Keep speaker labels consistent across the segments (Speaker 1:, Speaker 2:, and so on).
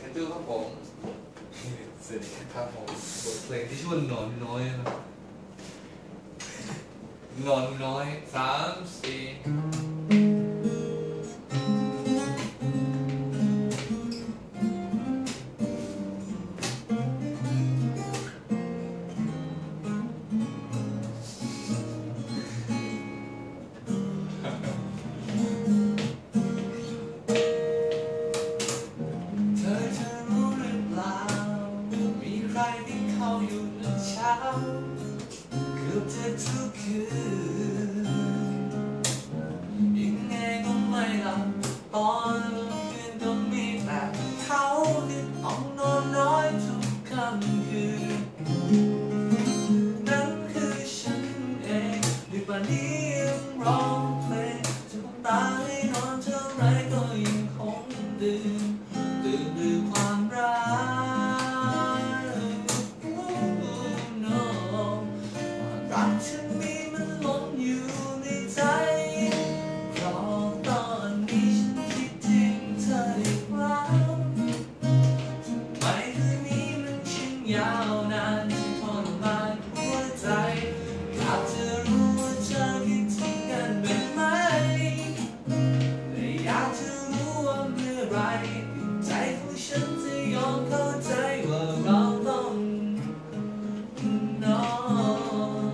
Speaker 1: ตู้ครับผมสวัสดีครับผมบทเพลงที่ชื่อว่านอนน้อยครับนอนน้อย3 4เกือบจะทุกคืนยังไงก็ไม่หลับตอนกลางคืนก็มีแต่เขาที่ต้องนอนน้อยทุกค่ำคืนนั่นคือฉันเองในป่านนี้ยังร้องเพลงจะคงตาให้นอนเท่าไรก็ยังคงตื่นด้วยความรักรักฉันมีมันล้นอยู่ในใจเพราะตอนนี้ฉันคิดถึงเธออีกแล้วทำไมคืนนี้มันช่างยาวนานที่ทรมานหัวใจอยากจะรู้ว่าเธอคิดถึงกันเป็นไหมและอยากจะรู้ว่าเมื่อไรใจของฉันจะยอมเข้าใจว่าเราต้องนอน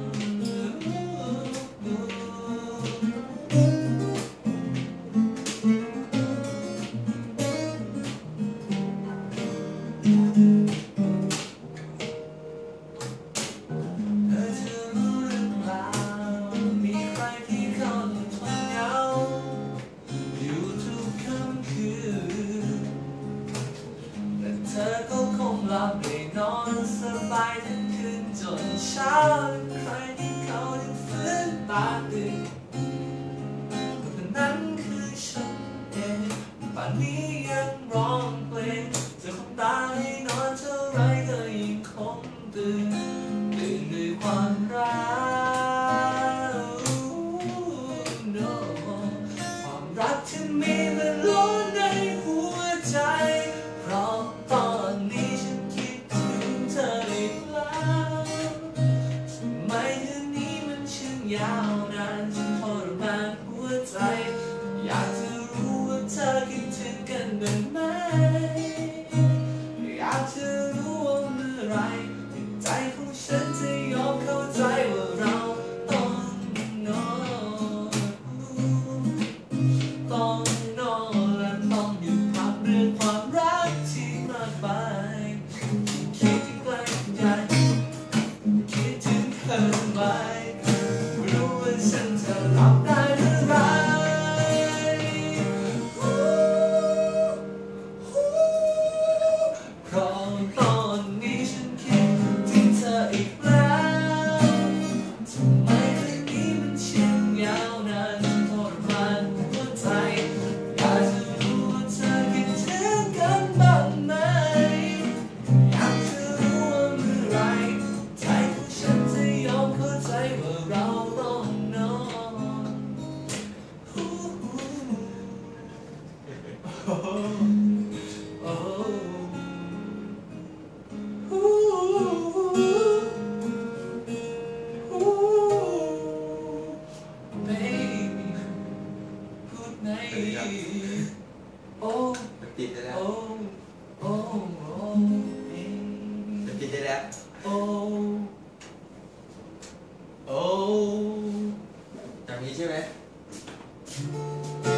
Speaker 1: มีใครที่เขาทนเหงาอยู่ทุกค่ำคืนและเธอก็คงหลับได้นอนสบายทั้งคืนจนเช้าใครที่เขายังฟื้นตาตื่นคนนั้นคือฉันเองป่านนี้ยังร้องเพลงจะคงตาให้นอนเท่าไรก็ยังคงตื่นด้วยความรักความรักที่มีมันล้นในหัวใจเพราะตอนนี้ฉันคิดถึงเธออีกแล้วทำไมคืนนี้มันช่างยาวนานฉันทรมานหัวใจอยากจะรู้ว่าเธอคิดถึงกันบ้างไหมอยากจะรู้ว่าเมื่อไรใจของฉันจะยอมเข้าใจว่าเราต้องนอนและต้องหยุดพักเรื่องความรักที่มากไปคิดที่ใกล้ใจคิดถึงเธอไหมไม่รู้ว่าฉันจะหลับได้เมื่อไรเพราะตอนนี้ฉันคิดถึงเธออีกแล้วทำไมเรื่องนี้มันช่างยาวนานทรมานหัวใจอยากจะรู้ว่าเธอคิดถึงกันบ้างไหมอยากจะรู้ว่าเมื่อไรใจของฉันจะยอมเข้าใจว่าเราต้องนอนโอ้ติดได้แล้วโอ้ติดได้แล้วโอ้อย่างนี้ใช่ไหม